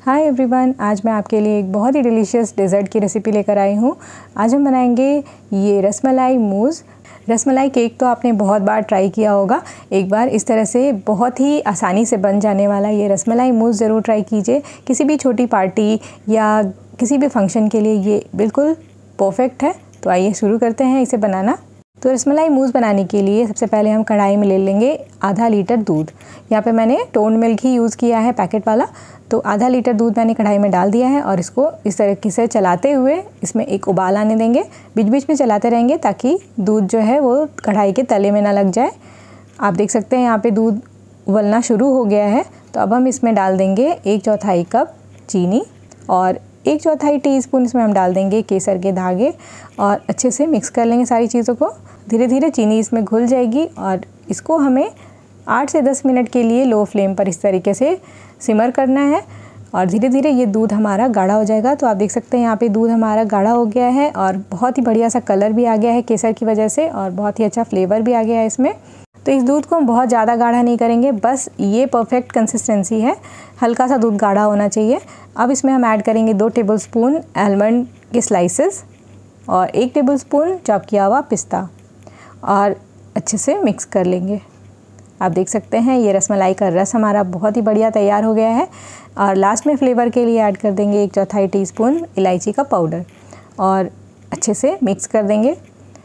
Hi everyone, आज मैं आपके लिए एक बहुत ही डिलीशियस डेज़र्ट की रेसिपी लेकर आई हूँ। आज हम बनाएंगे ये रसमलाई मूज़। रसमलाई केक तो आपने बहुत बार ट्राई किया होगा, एक बार इस तरह से बहुत ही आसानी से बन जाने वाला ये रसमलाई मूज़ ज़रूर ट्राई कीजिए। किसी भी छोटी पार्टी या किसी भी फंक्शन के लिए ये बिल्कुल परफेक्ट है। तो आइए शुरू करते हैं इसे बनाना। तो रसमलाई मूज़ बनाने के लिए सबसे पहले हम कढ़ाई में ले लेंगे आधा लीटर दूध। यहाँ पे मैंने टोन मिल्क ही यूज़ किया है, पैकेट वाला। तो आधा लीटर दूध मैंने कढ़ाई में डाल दिया है और इसको इस तरीके से चलाते हुए इसमें एक उबाल आने देंगे। बीच बीच में चलाते रहेंगे ताकि दूध जो है वो कढ़ाई के तले में ना लग जाए। आप देख सकते हैं यहाँ पे दूध उबलना शुरू हो गया है। तो अब हम इसमें डाल देंगे 1/4 कप चीनी और 1/4 टीस्पून इसमें हम डाल देंगे केसर के धागे और अच्छे से मिक्स कर लेंगे सारी चीज़ों को। धीरे धीरे चीनी इसमें घुल जाएगी और इसको हमें 8 से 10 मिनट के लिए लो फ्लेम पर इस तरीके से सिमर करना है और धीरे धीरे ये दूध हमारा गाढ़ा हो जाएगा। तो आप देख सकते हैं यहाँ पे दूध हमारा गाढ़ा हो गया है और बहुत ही बढ़िया सा कलर भी आ गया है केसर की वजह से और बहुत ही अच्छा फ्लेवर भी आ गया है इसमें। तो इस दूध को हम बहुत ज़्यादा गाढ़ा नहीं करेंगे, बस ये परफेक्ट कंसिस्टेंसी है, हल्का सा दूध गाढ़ा होना चाहिए। अब इसमें हम ऐड करेंगे 2 टेबलस्पून आलमंड के स्लाइसेस और 1 टेबलस्पून चॉप किया हुआ पिस्ता और अच्छे से मिक्स कर लेंगे। आप देख सकते हैं ये रसमलाई का रस हमारा बहुत ही बढ़िया तैयार हो गया है। और लास्ट में फ्लेवर के लिए ऐड कर देंगे 1/4 टीस्पून इलायची का पाउडर और अच्छे से मिक्स कर देंगे।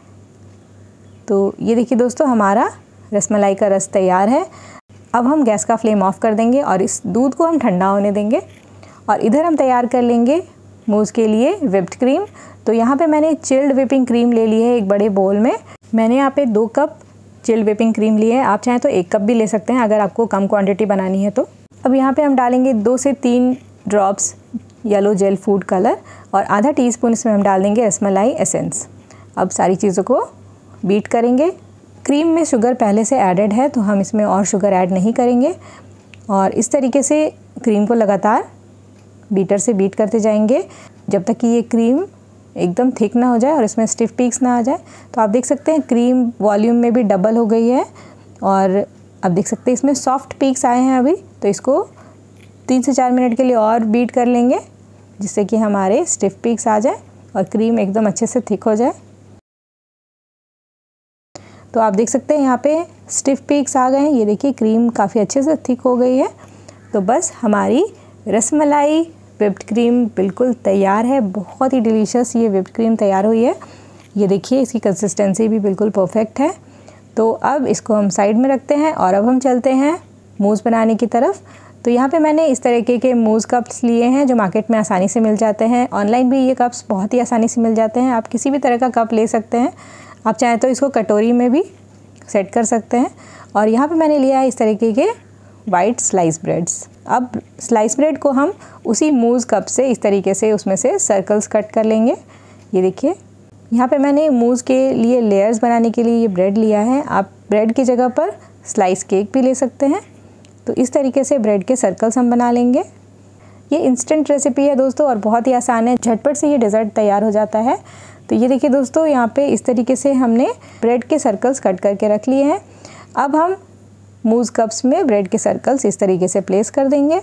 तो ये देखिए दोस्तों, हमारा रसमलाई का रस तैयार है। अब हम गैस का फ्लेम ऑफ कर देंगे और इस दूध को हम ठंडा होने देंगे और इधर हम तैयार कर लेंगे मूज़ के लिए व्हिप्ड क्रीम। तो यहाँ पे मैंने चिल्ड व्हिपिंग क्रीम ले ली है एक बड़े बोल में। मैंने यहाँ पे 2 कप चिल्ड व्हिपिंग क्रीम ली है, आप चाहें तो 1 कप भी ले सकते हैं अगर आपको कम क्वांटिटी बनानी है तो। अब यहाँ पे हम डालेंगे 2 से 3 drops yellow gel food colour और आधा टीस्पून इसमें हम डाल देंगे रसमलाई एसेंस। अब सारी चीज़ों को बीट करेंगे। क्रीम में शुगर पहले से एडेड है तो हम इसमें और शुगर ऐड नहीं करेंगे और इस तरीके से क्रीम को लगातार बीटर से बीट करते जाएंगे जब तक कि ये क्रीम एकदम थिक ना हो जाए और इसमें स्टिफ पीक्स ना आ जाए। तो आप देख सकते हैं क्रीम वॉल्यूम में भी डबल हो गई है और अब देख सकते हैं इसमें सॉफ्ट पीक्स आए हैं अभी। तो इसको 3 से 4 मिनट के लिए और बीट कर लेंगे जिससे कि हमारे स्टिफ पीक्स आ जाए और क्रीम एकदम अच्छे से थिक हो जाए। तो आप देख सकते हैं यहाँ पे स्टिफ पीक्स आ गए हैं। ये देखिए क्रीम काफ़ी अच्छे से थिक हो गई है। तो बस हमारी रसमलाई व्हिप्ड क्रीम बिल्कुल तैयार है। बहुत ही डिलीशियस ये व्हिप्ड क्रीम तैयार हुई है। ये देखिए इसकी कंसिस्टेंसी भी बिल्कुल परफेक्ट है। तो अब इसको हम साइड में रखते हैं और अब हम चलते हैं मूज़ बनाने की तरफ। तो यहाँ पे मैंने इस तरीके के मूज़ कप्स लिए हैं जो मार्केट में आसानी से मिल जाते हैं। ऑनलाइन भी ये कप्स बहुत ही आसानी से मिल जाते हैं। आप किसी भी तरह का कप ले सकते हैं। आप चाहें तो इसको कटोरी में भी सेट कर सकते हैं। और यहाँ पे मैंने लिया है इस तरीके के वाइट स्लाइस ब्रेड्स। अब स्लाइस ब्रेड को हम उसी मूज़ कप से इस तरीके से उसमें से सर्कल्स कट कर लेंगे। ये देखिए यहाँ पे मैंने मूज़ के लिए लेयर्स बनाने के लिए ये ब्रेड लिया है। आप ब्रेड की जगह पर स्लाइस केक भी ले सकते हैं। तो इस तरीके से ब्रेड के सर्कल्स हम बना लेंगे। ये इंस्टेंट रेसिपी है दोस्तों और बहुत ही आसान है, झटपट से ये डेज़र्ट तैयार हो जाता है। तो ये देखिए दोस्तों, यहाँ पे इस तरीके से हमने ब्रेड के सर्कल्स कट करके रख लिए हैं। अब हम मूज़ कप्स में ब्रेड के सर्कल्स इस तरीके से प्लेस कर देंगे।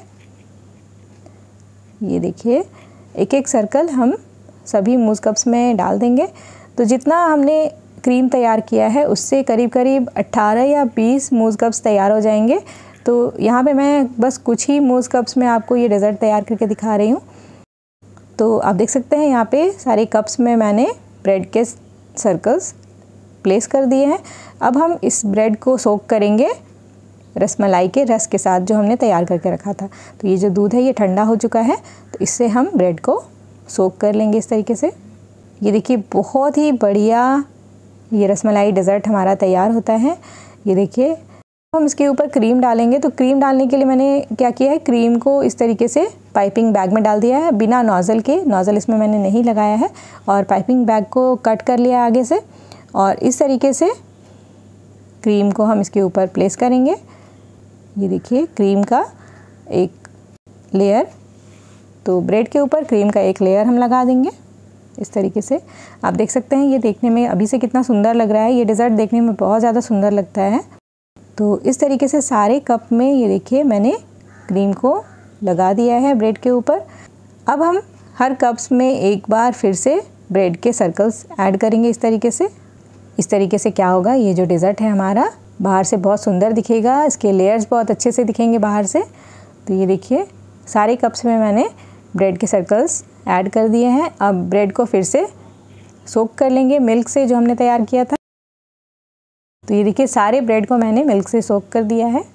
ये देखिए एक एक सर्कल हम सभी मूज़ कप्स में डाल देंगे। तो जितना हमने क्रीम तैयार किया है उससे करीब करीब 18 या 20 मूज़ कप्स तैयार हो जाएंगे। तो यहाँ पे मैं बस कुछ ही मूज़ कप्स में आपको ये डेज़र्ट तैयार करके दिखा रही हूँ। तो आप देख सकते हैं यहाँ पे सारे कप्स में मैंने ब्रेड के सर्कल्स प्लेस कर दिए हैं। अब हम इस ब्रेड को सोक करेंगे रसमलाई के रस के साथ जो हमने तैयार करके रखा था। तो ये जो दूध है ये ठंडा हो चुका है तो इससे हम ब्रेड को सोक कर लेंगे इस तरीके से। ये देखिए बहुत ही बढ़िया ये रसमलाई डेज़र्ट हमारा तैयार होता है। ये देखिए हम इसके ऊपर क्रीम डालेंगे। तो क्रीम डालने के लिए मैंने क्या किया है, क्रीम को इस तरीके से पाइपिंग बैग में डाल दिया है बिना नॉज़ल के। नॉज़ल इसमें मैंने नहीं लगाया है और पाइपिंग बैग को कट कर लिया आगे से और इस तरीके से क्रीम को हम इसके ऊपर प्लेस करेंगे। ये देखिए क्रीम का एक लेयर, तो ब्रेड के ऊपर क्रीम का एक लेयर हम लगा देंगे इस तरीके से। आप देख सकते हैं ये देखने में अभी से कितना सुंदर लग रहा है। ये डेज़र्ट देखने में बहुत ज़्यादा सुंदर लगता है। तो इस तरीके से सारे कप में ये देखिए मैंने क्रीम को लगा दिया है ब्रेड के ऊपर। अब हम हर कप्स में एक बार फिर से ब्रेड के सर्कल्स ऐड करेंगे इस तरीके से। इस तरीके से क्या होगा, ये जो डेज़र्ट है हमारा बाहर से बहुत सुंदर दिखेगा, इसके लेयर्स बहुत अच्छे से दिखेंगे बाहर से। तो ये देखिए सारे कप्स में मैंने ब्रेड के सर्कल्स ऐड कर दिए हैं। अब ब्रेड को फिर से सोक कर लेंगे मिल्क से, जो हमने तैयार किया था। तो ये देखिए सारे ब्रेड को मैंने मिल्क से सोक कर दिया है।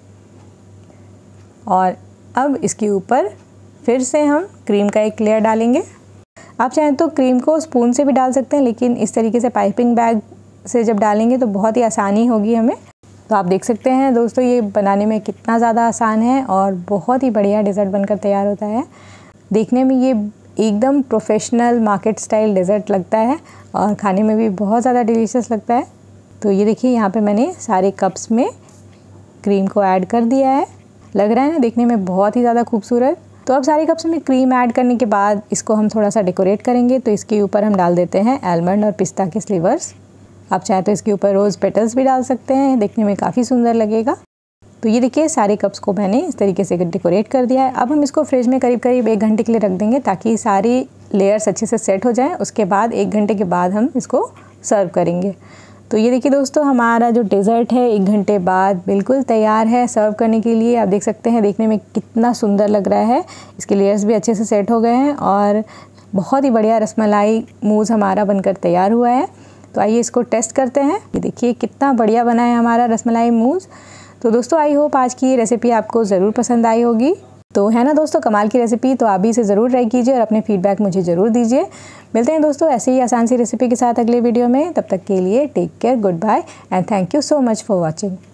और अब इसके ऊपर फिर से हम क्रीम का एक लेयर डालेंगे। आप चाहें तो क्रीम को स्पून से भी डाल सकते हैं, लेकिन इस तरीके से पाइपिंग बैग से जब डालेंगे तो बहुत ही आसानी होगी हमें। तो आप देख सकते हैं दोस्तों ये बनाने में कितना ज़्यादा आसान है और बहुत ही बढ़िया डेज़र्ट बनकर तैयार होता है। देखने में ये एकदम प्रोफेशनल मार्केट स्टाइल डेज़र्ट लगता है और खाने में भी बहुत ज़्यादा डिलीशियस लगता है। तो ये देखिए यहाँ पे मैंने सारे कप्स में क्रीम को ऐड कर दिया है। लग रहा है ना देखने में बहुत ही ज़्यादा खूबसूरत। तो अब सारे कप्स में क्रीम ऐड करने के बाद इसको हम थोड़ा सा डेकोरेट करेंगे। तो इसके ऊपर हम डाल देते हैं आलमंड और पिस्ता के स्लीवर्स। आप चाहें तो इसके ऊपर रोज़ पेटल्स भी डाल सकते हैं, देखने में काफ़ी सुंदर लगेगा। तो ये देखिए सारे कप्स को मैंने इस तरीके से डेकोरेट कर दिया है। अब हम इसको फ्रिज में करीब 1 घंटे के लिए रख देंगे ताकि सारी लेयर्स अच्छे से सेट हो जाएं। उसके बाद 1 घंटे के बाद हम इसको सर्व करेंगे। तो ये देखिए दोस्तों हमारा जो डेज़र्ट है 1 घंटे बाद बिल्कुल तैयार है सर्व करने के लिए। आप देख सकते हैं देखने में कितना सुंदर लग रहा है, इसके लेयर्स भी अच्छे से सेट हो गए हैं और बहुत ही बढ़िया रसमलाई मूज़ हमारा बनकर तैयार हुआ है। तो आइए इसको टेस्ट करते हैं। ये देखिए कितना बढ़िया बना है हमारा रसमलाई मूज़। तो दोस्तों आई होप आज की ये रेसिपी आपको ज़रूर पसंद आई होगी। तो है ना दोस्तों कमाल की रेसिपी। तो आप भी इसे ज़रूर ट्राई कीजिए और अपने फीडबैक मुझे ज़रूर दीजिए। मिलते हैं दोस्तों ऐसे ही आसान सी रेसिपी के साथ अगले वीडियो में। तब तक के लिए take care, good bye and thank you so much for watching.